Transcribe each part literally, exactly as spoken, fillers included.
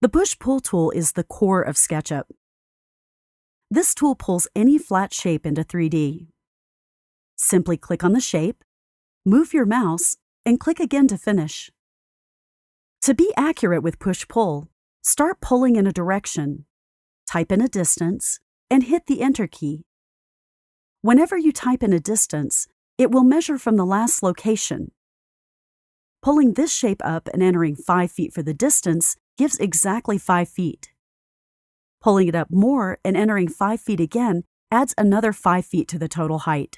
The Push-Pull tool is the core of SketchUp. This tool pulls any flat shape into three D. Simply click on the shape, move your mouse, and click again to finish. To be accurate with Push-Pull, start pulling in a direction, type in a distance, and hit the Enter key. Whenever you type in a distance, it will measure from the last location. Pulling this shape up and entering five feet for the distance gives exactly five feet. Pulling it up more and entering five feet again adds another five feet to the total height.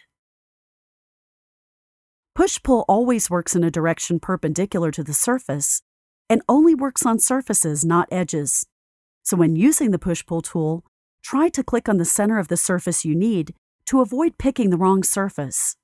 Push-Pull always works in a direction perpendicular to the surface and only works on surfaces, not edges. So when using the Push-Pull tool, try to click on the center of the surface you need to avoid picking the wrong surface.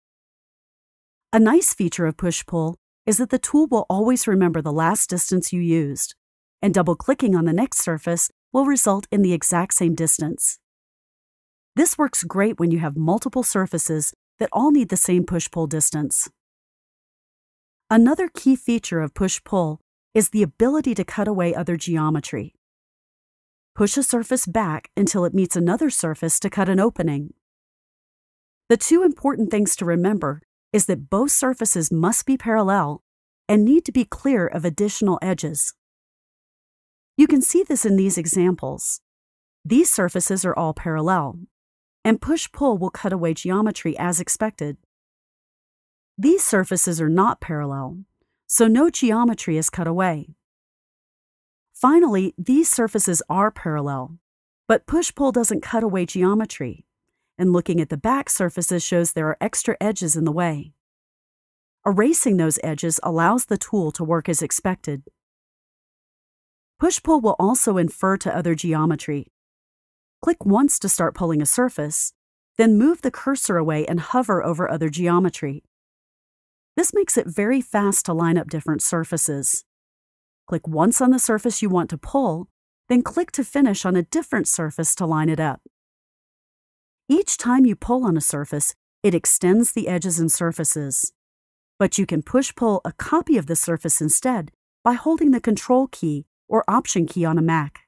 A nice feature of Push-Pull is that the tool will always remember the last distance you used, and double-clicking on the next surface will result in the exact same distance. This works great when you have multiple surfaces that all need the same push-pull distance. Another key feature of Push-Pull is the ability to cut away other geometry. Push a surface back until it meets another surface to cut an opening. The two important things to remember is that both surfaces must be parallel and need to be clear of additional edges. You can see this in these examples. These surfaces are all parallel, and Push-Pull will cut away geometry as expected. These surfaces are not parallel, so no geometry is cut away. Finally, these surfaces are parallel, but Push-Pull doesn't cut away geometry, and looking at the back surfaces shows there are extra edges in the way. Erasing those edges allows the tool to work as expected. Push-Pull will also infer to other geometry. Click once to start pulling a surface, then move the cursor away and hover over other geometry. This makes it very fast to line up different surfaces. Click once on the surface you want to pull, then click to finish on a different surface to line it up. Each time you pull on a surface, it extends the edges and surfaces. But you can push-pull a copy of the surface instead by holding the Control key or Option key on a Mac.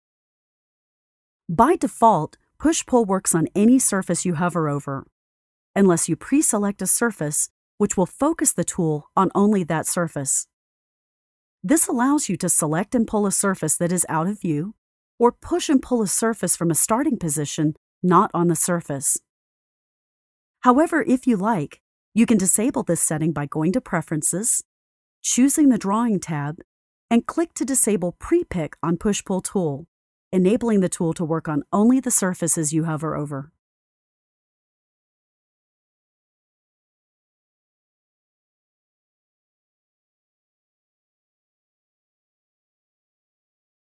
By default, Push-Pull works on any surface you hover over, unless you pre-select a surface, which will focus the tool on only that surface. This allows you to select and pull a surface that is out of view, or push and pull a surface from a starting position not on the surface. However, if you like, you can disable this setting by going to Preferences, choosing the Drawing tab, and click to disable Pre-Pick on Push-Pull tool, enabling the tool to work on only the surfaces you hover over.